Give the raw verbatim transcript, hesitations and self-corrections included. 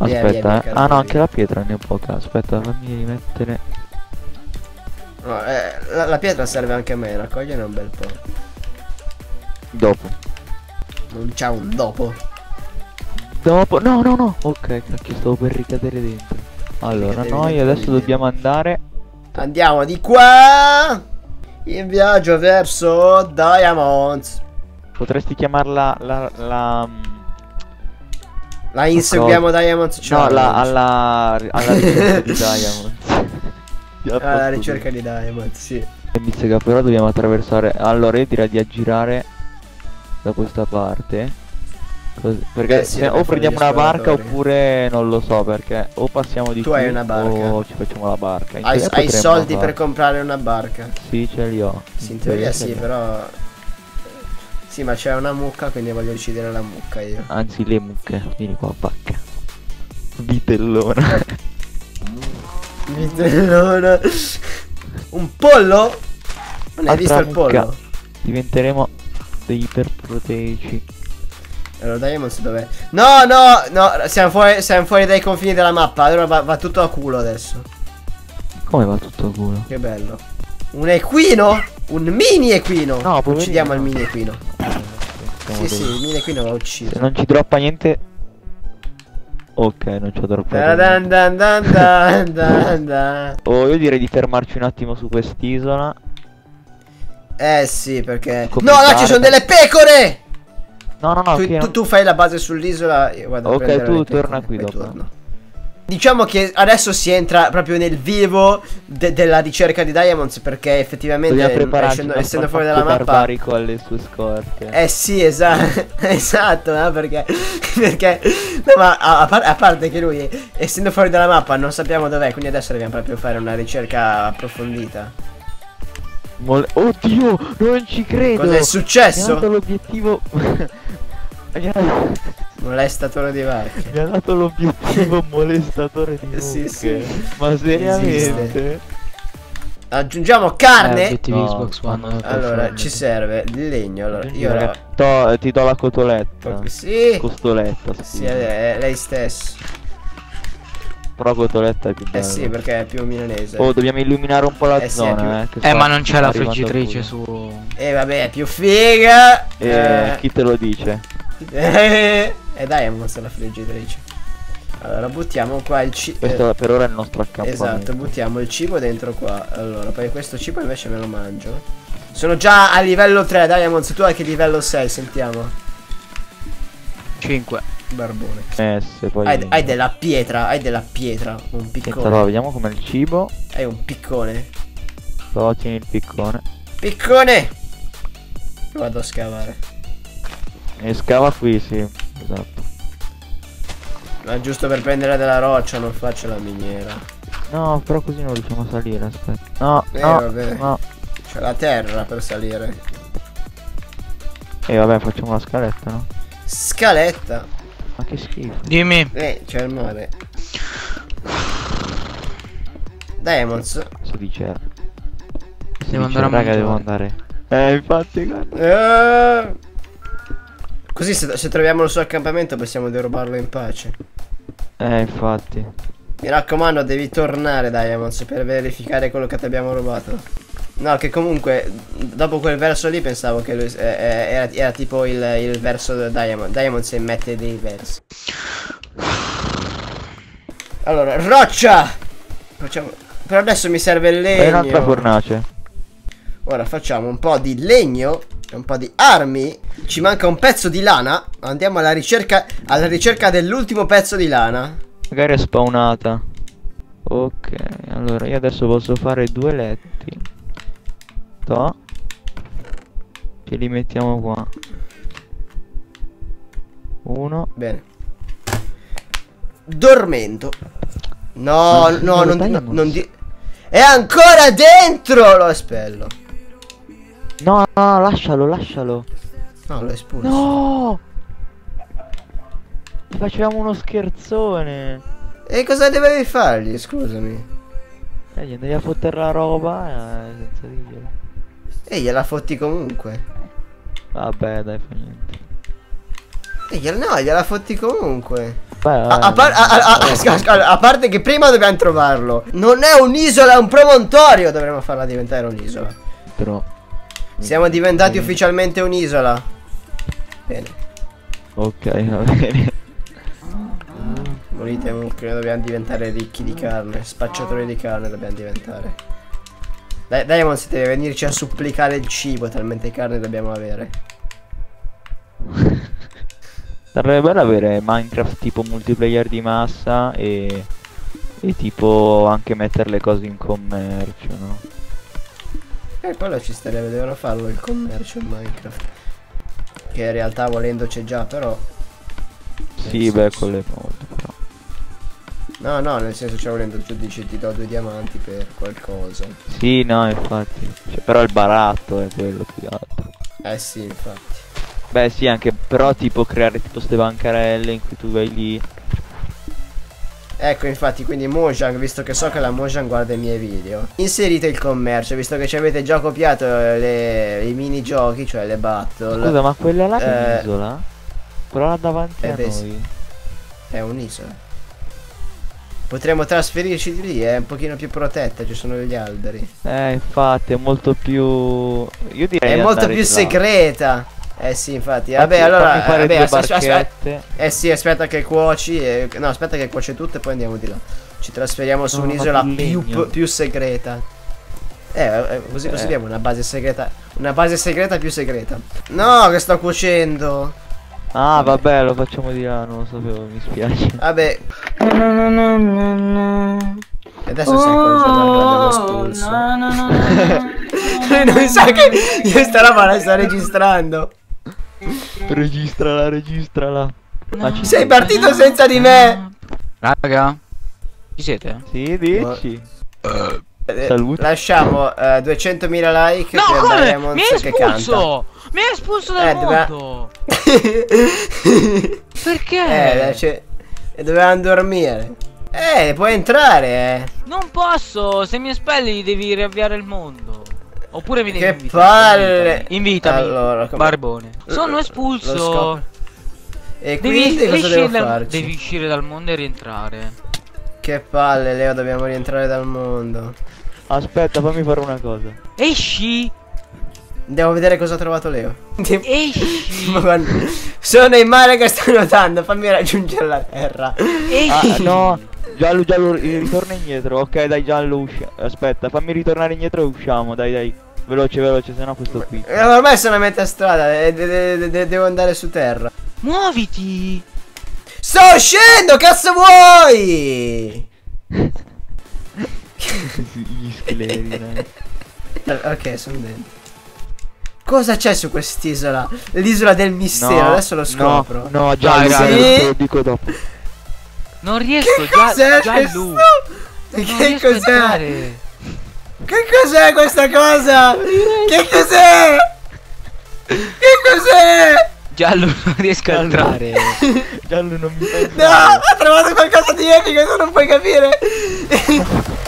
Via, Aspetta, via, eh. via, Ah no, via. anche la pietra ne ho poca. Aspetta, fammi rimettere. No, eh, la, la pietra serve anche a me, raccogliene un bel po'. Dopo. Non c'è un dopo. Dopo. No, no, no. Ok, cacchio, stavo per ricadere dentro. Allora, Ricadevi noi dentro adesso di dobbiamo andare. Andiamo di qua in viaggio verso Diamonds. Potresti chiamarla la. la... La inseguiamo Diamonds No, Challenge. la, alla, alla ricerca di Diamonds. Alla ricerca di Diamonds, sì. Mi sega, però dobbiamo attraversare. Allora io direi di aggirare da questa parte. Così, perché Eh sì, se dobbiamo o fare prendiamo gli una barca esploratori. oppure non lo so, perché o passiamo di Tu qui hai una barca. o ci facciamo la barca. In Hai, teoria hai potremmo soldi fare- per comprare una barca? Sì, ce li ho. Sì, in teoria ce sì, li ho. però... Sì, ma c'è una mucca, quindi voglio uccidere la mucca io. Anzi, le mucche. Vieni qua, vacca. Vitellona. Vitellona. Un pollo? Non hai Altra visto il mucca. pollo? Diventeremo dei iperproteici. Allora Diamonds dov'è? No, no, no, siamo fuori, siamo fuori dai confini della mappa. Allora va, va tutto a culo adesso. Come va tutto a culo? Che bello. Un equino? Un mini equino. No, poverino, uccidiamo il no. mini equino. Sì, sì, il mini equino va ucciso. Se non ci droppa niente. Ok, non ci ho droppato Dan niente. dan dan dan dan dan. Oh, io direi di fermarci un attimo su quest'isola. Eh sì, perché... Come No, là fare ci sono per- delle pecore! No, no, no, tu, che tu, non- tu fai la base sull'isola, io vado a Ok, prendere tu le pecore, torna qui poi dopo. torno. Diciamo che adesso si entra proprio nel vivo de- della ricerca di Diamonds, perché effettivamente Dobbiamo prepararci essendo, uno essendo fuori spacco dalla mappa... barbarico alle sue scorte. Eh sì, esatto, esatto, no? Perché, perché no, ma a, a par- a parte che lui, essendo fuori dalla mappa, non sappiamo dov'è, quindi adesso dobbiamo proprio fare una ricerca approfondita. Mol- Oddio, non ci credo. Cos'è Mi ha successo? dato l'obiettivo. Mi ha- Molestatore di vacche. mi ha dato l'obiettivo molestatore di Sì, mucche. sì. Ma seriamente? Esiste. Aggiungiamo carne. obiettivi No, Xbox One. ma non- Allora, ci serve il legno. Allora, io ora... To- ti do la cotoletta. Sì, Costoletta, sì, scusa. è, è lei stesso. Però cotoletta è più Eh bella. sì, perché è più milanese. Oh, dobbiamo illuminare un po' la Eh sì, è zona, più- eh. che Eh, sta ma non c'è la arrivando friggitrice a su. E vabbè, è più figa. culo. Eh, chi te lo dice? Eh, e dai, è mostra la friggitrice. Allora, buttiamo qua il cibo. Questo per ora è il nostro accampamento. Esatto, buttiamo il cibo dentro qua. Allora, poi questo cibo invece me lo mangio. Sono già a livello tre, Diamonds, tu a che livello sei? Sentiamo. cinque. Barbone. S, poi... Hai, hai della pietra, hai della pietra. Un Senta, piccone. allora, vediamo com'è il cibo. Hai un piccone. Però tieni il piccone. Piccone! Vado a scavare. E scava qui, sì. Esatto. Ma giusto per prendere della roccia, non faccio la miniera. No, però così non riusciamo a salire, aspetta. No, Eh, no, vabbè. no. C'è la terra per salire. E vabbè, facciamo la scaletta, no? Scaletta. Ma che schifo. Dimmi. Eh, c'è il mare. Diamonds. Si dice... Si Devo dice, andare a raga, mangiare. devo andare. Eh, infatti, guarda. Eh. Così se, se troviamo il suo accampamento possiamo derubarlo in pace. Eh, infatti. Mi raccomando, devi tornare, Diamonds, per verificare quello che ti abbiamo rubato. No, che comunque dopo quel verso lì pensavo che lui, eh, eh, era, era tipo il, il verso del Diamond. Diamonds mette dei versi. Allora, roccia! Facciamo... Per adesso mi serve il Fai un'altra legno. fornace. Ora facciamo un po' di legno e un po' di armi. Ci manca un pezzo di lana. Andiamo alla ricerca, alla ricerca dell'ultimo pezzo di lana. Magari è spawnata. Ok, allora io adesso posso fare due letti. To. Ce li mettiamo qua. Uno. Bene. Dormento. No, Ma no, lo non, tagliamo? no, non di... È ancora dentro! Lo espello. No, no, lascialo, lascialo. No, lo espulso. No! Ti facevamo uno scherzone. E cosa dovevi fargli, scusami? Eh, gli andavi a fottere la roba eh, senza dirglielo. E gliela fotti comunque. Vabbè, dai, fa niente. E gliela, no, gliela fotti comunque. Vai, A, vai, a, par- a- a- a- sca- sca- a parte che prima dobbiamo trovarlo. Non è un'isola, è un promontorio. Dovremmo farla diventare un'isola. Però. Siamo diventati ufficialmente un'isola. Bene. Ok, va bene. Morite mucche, dobbiamo diventare ricchi di carne. Spacciatori di carne dobbiamo diventare. Dai, Diamond, se deve venirci a supplicare il cibo, talmente carne dobbiamo avere. Sarebbe bello avere Minecraft tipo multiplayer di massa e, e tipo anche mettere le cose in commercio, no? Eh, quello ci starebbe, devono farlo il commercio in Minecraft. Che in realtà volendo c'è già, però. Sì, beh, quello è molto, però. No, no, nel senso c'è volendo tu dici ti do due diamanti per qualcosa. Sì, no, infatti. Cioè, però il baratto è quello più alto. Eh sì, infatti. Beh, sì, anche però tipo creare tipo ste bancarelle in cui tu vai lì. Ecco, infatti, quindi Mojang, visto che so che la Mojang guarda i miei video, inserite il commercio, visto che ci avete già copiato le, i minigiochi, cioè le battle. Scusa, ma quella là eh, è un'isola? Quella là davanti eh, a beh, noi. sì. È un'isola. Potremmo trasferirci di lì, è un pochino più protetta, ci sono gli alberi. Eh, infatti, è molto più... Io direi È di molto andare più là. segreta. Eh sì, infatti. Fammi- Vabbè, allora fammi fare vabbè, due as- as- as- barchette. Eh sì, aspetta che cuoci e... No, aspetta che cuoce tutto e poi andiamo di là. Ci trasferiamo su No, un'isola ma più, legno. più segreta. Eh, eh, così Eh. così abbiamo una base segreta. Una base segreta più segreta. No, che sto cuocendo. Ah, vabbè, lo facciamo di là, non lo sapevo, mi spiace. Vabbè. E adesso sei col giornale che l'abbiamo espulso. Lui non sa che io sta roba la sto registrando. Registrala, registrala. Ma ci Sei partito senza di me. Raga, ci siete? Sì, dici. Eh, Saluti. Lasciamo eh, duecentomila like No, per come? Diamond Mi hai che canta. espulso! Mi hai espulso dal Eh, doveva- mondo! Perché? Eh, dai, c'è- e dovevamo dormire. Eh, puoi entrare, eh. Non posso! Se mi espelli devi riavviare il mondo. Oppure mi devi Che invitare. palle. Invitami, invitami. Allora, come- Barbone. Sono Lo espulso. scopri. E Devi, quindi devi cosa devo uscire dal, farci? devi uscire dal mondo e rientrare. Che palle, Leo, dobbiamo rientrare dal mondo. Aspetta, fammi fare una cosa. Esci! Andiamo a vedere cosa ha trovato Leo. Esci! Ma guarda, sono in mare che sto nuotando, fammi raggiungere la terra. Ah, Esci! no. Giallo, giallo, ritorna indietro. Ok, dai, giallo, usci. Aspetta, fammi ritornare indietro e usciamo. Dai, dai. Veloce, veloce, sennò questo qui. Eh, ormai sono a metà strada, eh, de- de- de- devo andare su terra. Muoviti! Sto uscendo, cazzo vuoi? Gli scheleri, dai. Eh, Ok, sono dentro. Cosa c'è su quest'isola? L'isola del mistero, No, adesso lo scopro. No, no, giallo, Dai, giallo, raga. te lo dico dopo. Non riesco, Che già, cos'è già questo? lui. Che Non riesco a cos'è? entrare. Che cos'è questa cosa? Che cos'è? Che cos'è? Giallo non riesco a Giallo. entrare. Giallo non mi fai No, ho trovato qualcosa di epico, tu non puoi capire.